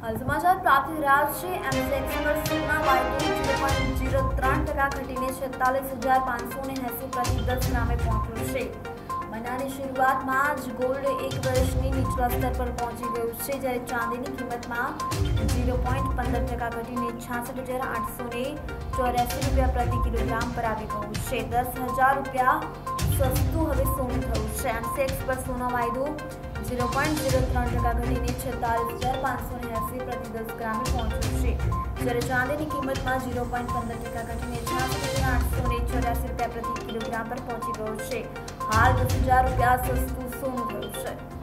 હાલ સમાચાર પ્રાપ્ત થઈ રહ્યા છે। એમસેક્સ પર સોના વાયદો 0.03% ઘટીને 46,580 પ્રતિ 10 ગ્રામે પહોંચ્યો છે। મહિનાની શરૂઆતમાં જ ગોલ્ડ એક વર્ષની નીચલા સ્તર પર પહોંચી ગયું છે, જ્યારે ચાંદીની કિંમતમાં 0.15% ઘટીને 66,884 રૂપિયા પ્રતિ કિલોગ્રામ પર આવી ગયું છે। 10,000 રૂપિયા સસ્તું હવે સોનું થયું છે। એમસેક્સ પર સોના વાયદો 0.03% ઘટીને 46,580 પ્રતિ 10 ગ્રામે પહોંચ્યો છે, જ્યારે ચાંદીની કિંમતમાં 0.15% ઘટીને 66,884 રૂપિયા પ્રતિ કિલોગ્રામ પર પહોંચી ગયો છે। હાલ 10,000 રૂપિયા સસ્તું સોનું થયું છે।